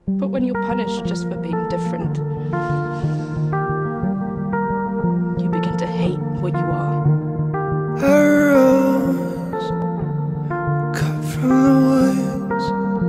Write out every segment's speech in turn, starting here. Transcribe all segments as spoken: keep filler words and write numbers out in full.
But when you're punished just for being different, you begin to hate what you are. A rose cut from the woods,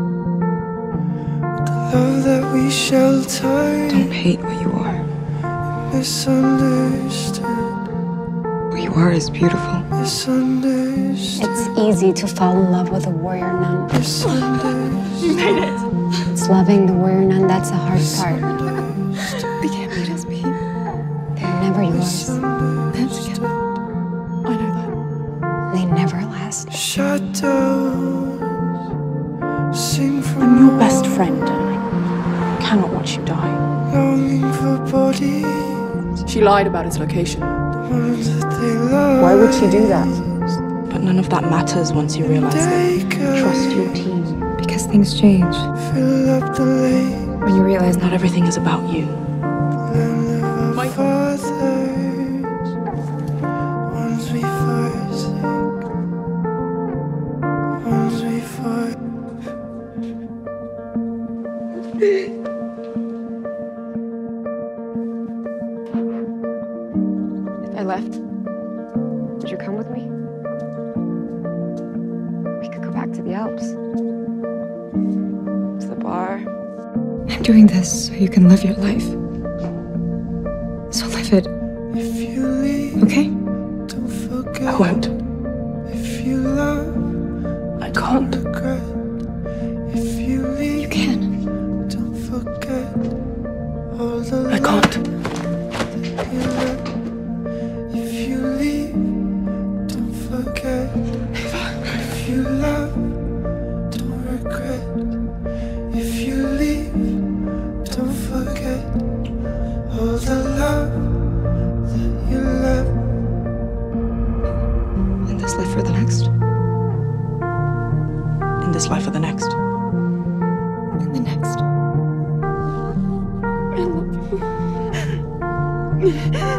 the love that we sheltered. Don't hate what you are. Misunderstood. What you are is beautiful. Misunderstood. It's easy to fall in love with a warrior nun. Misunderstood. You made it! It's loving the warrior nun that's the hard part. They can't beat us, Pete. They're never yours. That's good. I know that. They never last. Shadows sing from I'm your best friend, and I cannot watch you die. longing for bodies. She lied about his location. Ones that they love. Why would she do that? But none of that matters once you realize that. Take us, Trust your team. Because things change. fill up the lake. When you realize Not everything is about you. Land of our Michael. fathers. Ones we forsake. Ones we for. If I left, would you come with me? We could go back to the Alps. To the bar. I'm doing this so you can live your life. So live it, If you leave, okay? don't forget. I won't. If you love, I can't. regret. If you leave, You can. don't forget all the I can't. love you left. If you leave, don't forget. If you love, don't regret. If you leave, don't forget all the love that you left. In this life or the next. In this life or the next. In the next. I love you.